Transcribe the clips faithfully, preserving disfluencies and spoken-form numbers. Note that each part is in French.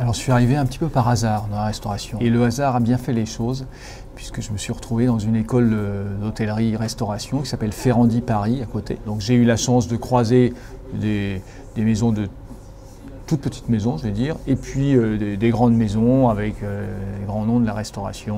Alors je suis arrivé un petit peu par hasard dans la restauration. Et le hasard a bien fait les choses, puisque je me suis retrouvé dans une école d'hôtellerie-restauration qui s'appelle Ferrandi Paris, à côté. Donc j'ai eu la chance de croiser des, des maisons de toutes petites maisons, je vais dire, et puis euh, des, des grandes maisons avec euh, les grands noms de la restauration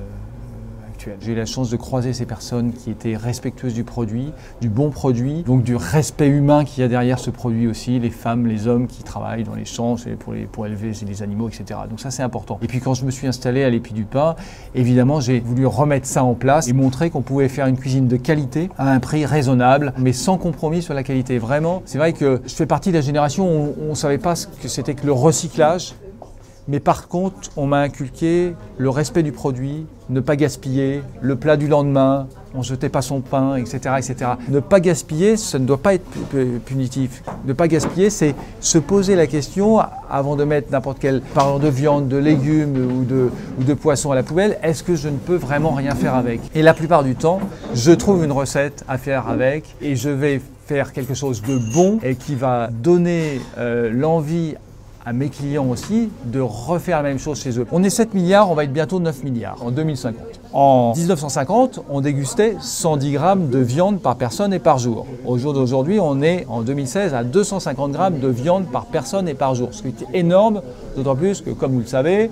euh, actuelle. J'ai eu la chance de croiser ces personnes qui étaient respectueuses du produit, du bon produit, donc du respect humain qu'il y a derrière ce produit aussi, les femmes, les hommes qui travaillent dans les champs pour, les, pour élever les animaux, et cetera. Donc ça c'est important. Et puis quand je me suis installé à l'Épi du Pain, évidemment j'ai voulu remettre ça en place et montrer qu'on pouvait faire une cuisine de qualité à un prix raisonnable, mais sans compromis sur la qualité. Vraiment, c'est vrai que je fais partie de la génération où on ne savait pas ce que c'était que le recyclage. Mais par contre, on m'a inculqué le respect du produit, ne pas gaspiller, le plat du lendemain, on ne jetait pas son pain, et cetera, et cetera. Ne pas gaspiller, ça ne doit pas être punitif. Ne pas gaspiller, c'est se poser la question avant de mettre n'importe quel, parlant de viande, de légumes ou de, ou de poisson à la poubelle, est-ce que je ne peux vraiment rien faire avec? Et la plupart du temps, je trouve une recette à faire avec et je vais faire quelque chose de bon et qui va donner euh, l'envie à mes clients aussi de refaire la même chose chez eux. On est sept milliards, on va être bientôt neuf milliards en deux mille cinquante. En mille neuf cent cinquante, on dégustait cent dix grammes de viande par personne et par jour. Au jour d'aujourd'hui, on est en deux mille seize à deux cent cinquante grammes de viande par personne et par jour, ce qui est énorme, d'autant plus que, comme vous le savez,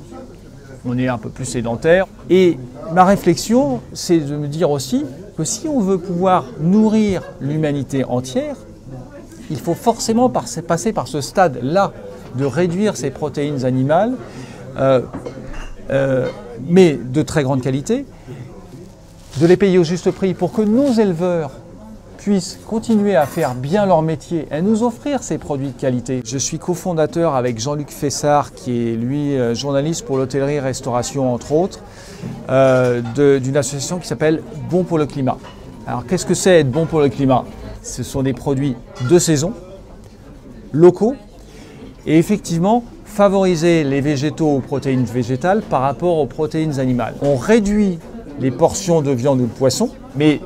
on est un peu plus sédentaire. Et ma réflexion, c'est de me dire aussi que si on veut pouvoir nourrir l'humanité entière, il faut forcément passer par ce stade-là de réduire ces protéines animales, euh, euh, mais de très grande qualité, de les payer au juste prix pour que nos éleveurs puissent continuer à faire bien leur métier et nous offrir ces produits de qualité. Je suis cofondateur avec Jean-Luc Fessard, qui est lui journaliste pour l'hôtellerie-restauration entre autres, euh, d'une association qui s'appelle Bon pour le climat. Alors qu'est-ce que c'est être bon pour le climat? Ce sont des produits de saison, locaux, et effectivement favoriser les végétaux aux protéines végétales par rapport aux protéines animales. On réduit les portions de viande ou de poisson, mais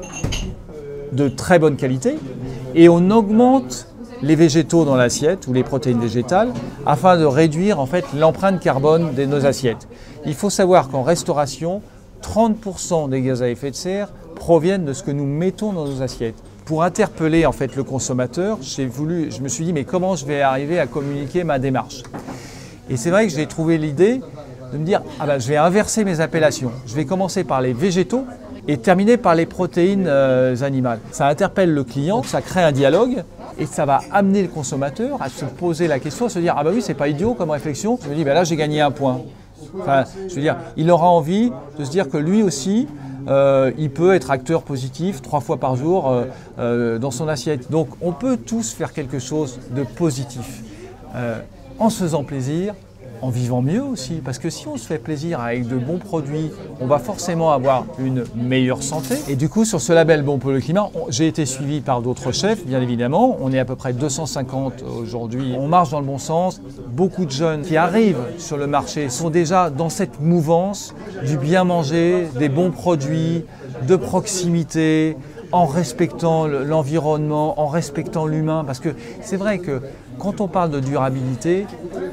de très bonne qualité, et on augmente les végétaux dans l'assiette ou les protéines végétales afin de réduire en fait l'empreinte carbone de nos assiettes. Il faut savoir qu'en restauration, trente pour cent des gaz à effet de serre proviennent de ce que nous mettons dans nos assiettes. Pour interpeller en fait le consommateur, j'ai voulu, je me suis dit mais comment je vais arriver à communiquer ma démarche? Et c'est vrai que j'ai trouvé l'idée de me dire ah ben, je vais inverser mes appellations. Je vais commencer par les végétaux et terminer par les protéines euh, animales. Ça interpelle le client, ça crée un dialogue et ça va amener le consommateur à se poser la question, à se dire ah ben oui c'est pas idiot comme réflexion. Je me dis ben là j'ai gagné un point. Enfin, je veux dire, il aura envie de se dire que lui aussi, euh, il peut être acteur positif trois fois par jour euh, euh, dans son assiette. Donc on peut tous faire quelque chose de positif euh, en se faisant plaisir, en vivant mieux aussi. Parce que si on se fait plaisir avec de bons produits, on va forcément avoir une meilleure santé. Et du coup, sur ce label Bon pour le climat, j'ai été suivi par d'autres chefs, bien évidemment. On est à peu près deux cent cinquante aujourd'hui. On marche dans le bon sens. Beaucoup de jeunes qui arrivent sur le marché sont déjà dans cette mouvance du bien manger, des bons produits, de proximité, en respectant l'environnement, en respectant l'humain. Parce que c'est vrai que quand on parle de durabilité,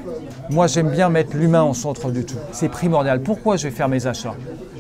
moi j'aime bien mettre l'humain au centre du tout. C'est primordial. Pourquoi je vais faire mes achats?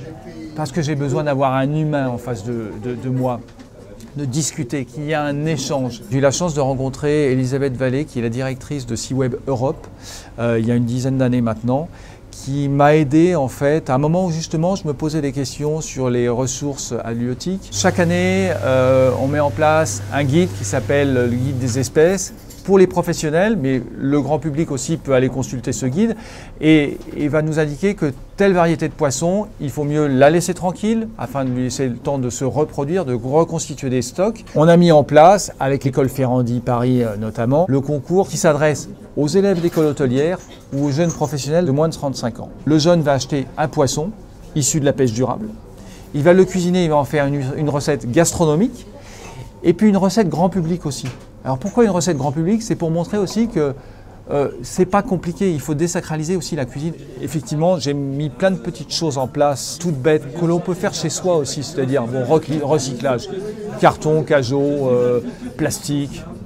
Parce que j'ai besoin d'avoir un humain en face de, de, de moi, de discuter, qu'il y a un échange. J'ai eu la chance de rencontrer Elisabeth Vallée, qui est la directrice de SeaWeb Europe, euh, il y a une dizaine d'années maintenant, qui m'a aidé en fait à un moment où justement je me posais des questions sur les ressources halieutiques. Chaque année, euh, on met en place un guide qui s'appelle le guide des espèces pour les professionnels, mais le grand public aussi peut aller consulter ce guide et, et va nous indiquer que telle variété de poisson, il faut mieux la laisser tranquille afin de lui laisser le temps de se reproduire, de reconstituer des stocks. On a mis en place, avec l'école Ferrandi Paris notamment, le concours qui s'adresse aux élèves d'école hôtelière ou aux jeunes professionnels de moins de trente-cinq ans. Le jeune va acheter un poisson issu de la pêche durable, il va le cuisiner, il va en faire une, une recette gastronomique et puis une recette grand public aussi. Alors pourquoi une recette grand public? C'est pour montrer aussi que euh, c'est pas compliqué, il faut désacraliser aussi la cuisine. Effectivement, j'ai mis plein de petites choses en place, toutes bêtes, que l'on peut faire chez soi aussi, c'est-à-dire bon, recyclage, carton, cajot, euh, plastique,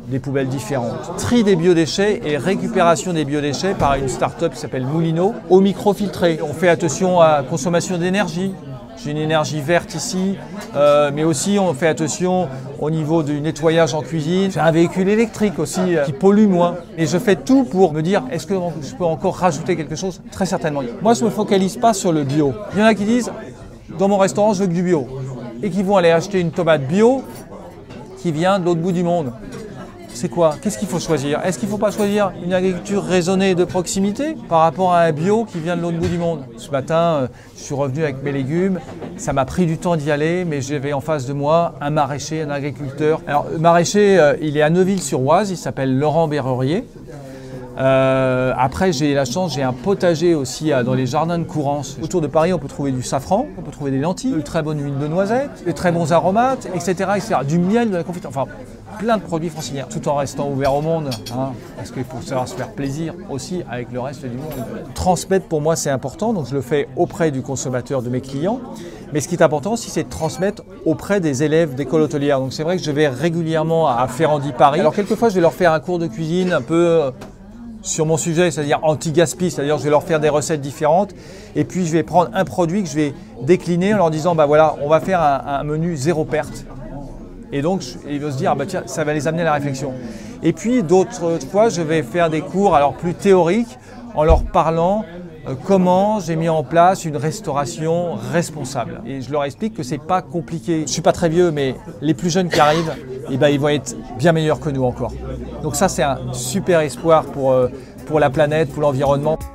des poubelles différentes. Tri des biodéchets et récupération des biodéchets par une start-up qui s'appelle Moulineau, eau microfiltrée. On fait attention à la consommation d'énergie. J'ai une énergie verte ici, euh, mais aussi on fait attention au niveau du nettoyage en cuisine. J'ai un véhicule électrique aussi euh, qui pollue moins. Et je fais tout pour me dire, est-ce que je peux encore rajouter quelque chose? Très certainement. Moi, je ne me focalise pas sur le bio. Il y en a qui disent, dans mon restaurant, je veux que du bio. Et qui vont aller acheter une tomate bio qui vient de l'autre bout du monde. C'est quoi? Qu'est-ce qu'il faut choisir? Est-ce qu'il ne faut pas choisir une agriculture raisonnée de proximité par rapport à un bio qui vient de l'autre bout du monde? Ce matin, je suis revenu avec mes légumes. Ça m'a pris du temps d'y aller, mais j'avais en face de moi un maraîcher, un agriculteur. Alors, le maraîcher, il est à Neuville-sur-Oise, il s'appelle Laurent Berrurier. Euh, après, j'ai la chance, j'ai un potager aussi à, dans les jardins de Courance. Autour de Paris, on peut trouver du safran, on peut trouver des lentilles, une très bonne huile de noisette, de très bons aromates, et cetera, et cetera. Du miel, de la confiture, enfin plein de produits franciliens, tout en restant ouvert au monde, hein, parce qu'il faut savoir se faire plaisir aussi avec le reste du monde. Transmettre, pour moi, c'est important, donc je le fais auprès du consommateur, de mes clients. Mais ce qui est important aussi, c'est de transmettre auprès des élèves d'école hôtelière. Donc c'est vrai que je vais régulièrement à Ferrandi Paris. Alors quelquefois, je vais leur faire un cours de cuisine un peu sur mon sujet, c'est-à-dire anti-gaspi, c'est-à-dire je vais leur faire des recettes différentes et puis je vais prendre un produit que je vais décliner en leur disant bah voilà, on va faire un, un menu zéro perte. Et donc ils vont se dire ah bah tiens, ça va les amener à la réflexion. Et puis d'autres fois, je vais faire des cours alors plus théoriques en leur parlant euh, comment j'ai mis en place une restauration responsable. Et je leur explique que c'est pas compliqué. Je ne suis pas très vieux, mais les plus jeunes qui arrivent, eh ben, ils vont être bien meilleurs que nous encore. Donc ça, c'est un super espoir pour, euh, pour la planète, pour l'environnement.